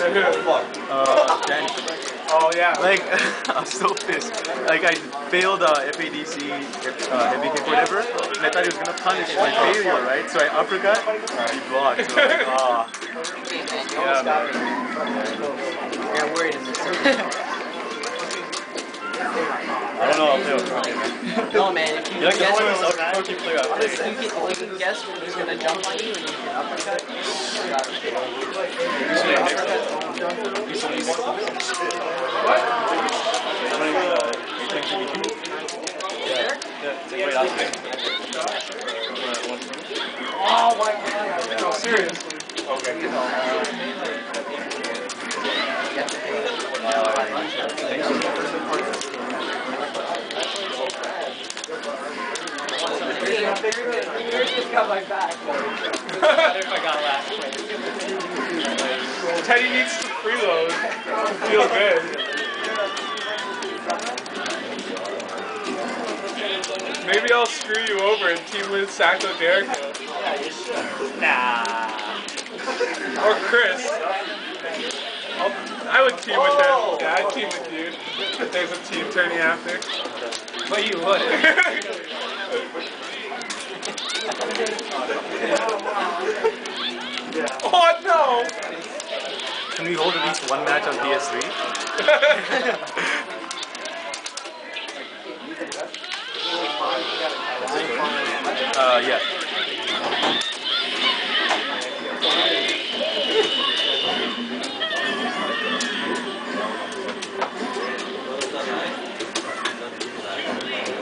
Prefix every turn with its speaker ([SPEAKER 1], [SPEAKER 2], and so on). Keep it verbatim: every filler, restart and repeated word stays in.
[SPEAKER 1] Uh, Danny.
[SPEAKER 2] Oh yeah.
[SPEAKER 1] Like, I'm so pissed. Like, I failed uh, F A D C, uh, heavy kick, whatever, and I thought he was gonna punish my failure, right? So I uppercut, he blocked. So I'm like, ah. Yeah, man.
[SPEAKER 3] Yeah, worried in this.
[SPEAKER 1] I don't know. I'll play with Rocky, man.
[SPEAKER 3] No, man. If you
[SPEAKER 1] You're like the
[SPEAKER 3] guess
[SPEAKER 1] only
[SPEAKER 3] when
[SPEAKER 1] Rocky player I've played.
[SPEAKER 3] if you, can, if you can guess when he's gonna jump on you and you can uppercut.
[SPEAKER 1] What? I'm running uh, A T M T V. Yeah, yeah, it's a great outfit.
[SPEAKER 2] Oh my god. No, seriously. Okay.
[SPEAKER 3] Just got my back. If I got last place.
[SPEAKER 2] Teddy needs to freeload. Feel good. Maybe I'll screw you over and team with Sacco Jericho.
[SPEAKER 3] Yeah, you should. Nah.
[SPEAKER 2] Or Chris. I'll, I would team with him. Yeah, I'd team with you. If there's a team turning after.
[SPEAKER 3] But you would.
[SPEAKER 2] Oh no!
[SPEAKER 1] Can we hold at least one match on P S three? uh, yeah.